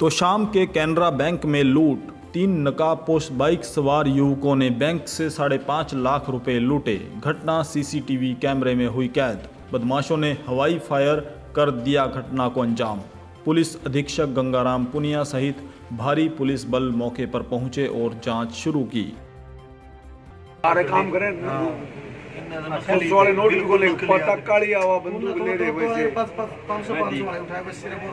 तो शाम के कैनरा बैंक में लूट। 3 नकाबपोश बाइक सवार युवकों ने बैंक से 5.5 लाख रुपए लूटे। घटना सीसीटीवी कैमरे में हुई कैद। बदमाशों ने हवाई फायर कर दिया घटना को अंजाम। पुलिस अधीक्षक गंगाराम पुनिया सहित भारी पुलिस बल मौके पर पहुंचे और जांच शुरू की। सारे काम करें पुलिस वाले नोट को ले पता काली आवा बंदूक ले रहे वैसे 500 वाले उठाए बस सिर्फ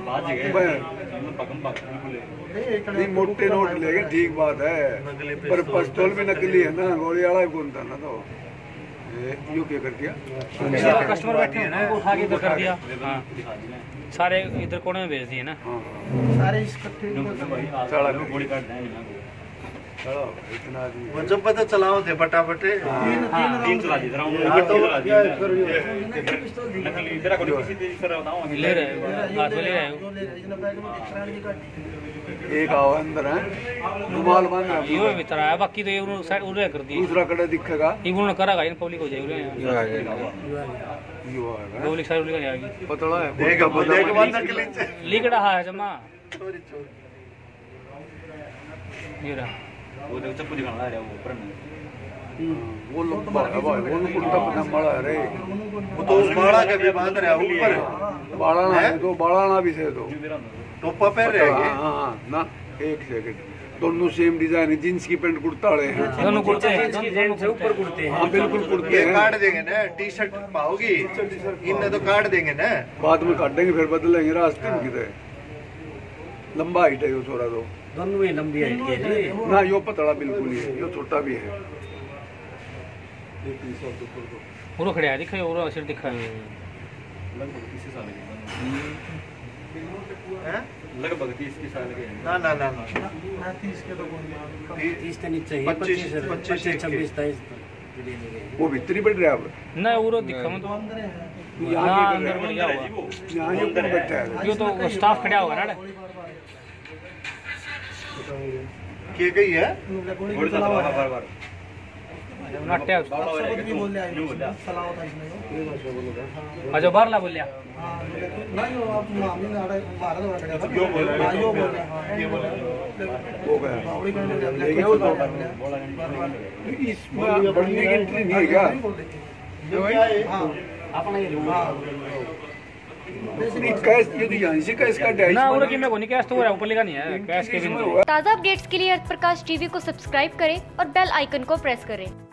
नहीं मोटे नोट लेके ठीक बात है पर पिस्तौल भी नकली है ना, गोली वाला भी कौन था ना। तो यू क्या कर दिया, कस्टमर बैठे हैं ना उठा के इधर कर दिया। हाँ सारे इधर कोने में भेज दिए ना, सारे इकट्ठे गोली काट दें। इतना वो जब पता चलाओ थे फटाफट तीन चला दी ले रहे एक आओ अंदर है रुमाल बांध ये भीतर आया, बाकी तो ये साइड उड़े कर दी। दूसरा कड़ा दिखेगा इन्होंने करागा इन पब्लिक हो जाएगी पब्लिक साइड उड़ जाएगी पतला है देख लिकड़ा है जमा ये रहा वो तो चप्पू दिखाना है वो ऊपर में वो लोग वो कुर्ता पजामा रे वो तो उस बाड़ा के भी बांध रहा है ऊपर बाड़ा ना तो बाड़ा ना भी से तो टोपा पहन रहे हैं। हां ना एक सेकंड दोनों सेम डिजाइन है, जींस की पैंट कुर्ता वाले हैं दोनों कुर्ते हैं, जींस से ऊपर कुर्ते हैं। हां बिल्कुल कुर्ते हैं। काट देंगे ना टी शर्ट पाओगी इन्हें तो काट देंगे ना, बाद में काटेंगे फिर बदलेंगे रास्ते में किधर लंबा हाइट है यो थोड़ा तो दोनों ही लंबी हाइट के हैं ना, यो पतला बिल्कुल ही है, यो छोटा भी है। पूरा खड़े है दिखा और सिर दिखा है लगभग 30 साल के लगभग 30 साल के ना ना ना ना 30 के तो 30 तो नीचे 25 26 27 वो भीतरी बैठ रहा है ना वो दिखा मैं तो यहाँ अंदर बढ़ गया यहाँ ये ऊपर बैठा है, यो तो स्टाफ खड़ा होगा ना के गई है गोली चला बार बार नाट्य भी बोल रहा है सलाह होता है इसमें अच्छा बाहर ला बोलिया नहीं वो आप मामले में आ रहे बाहर तो खड़ा था क्यों बोल रहे हैं यो बोल रहा है ये बोल रहा हो गया बावड़ी करने लगे वो तो इसमें बढ़ने की एंट्री नहीं है क्या हां अपना ये कैश ये तो यहाँ से कैश का डैश ना उनकी मैं को नहीं कैश तो हो रहा ऊपर लिखा नहीं है कैश के बिंदु। ताज़ा अपडेट्स के लिए अर्थ प्रकाश टीवी को सब्सक्राइब करें और बेल आइकन को प्रेस करें।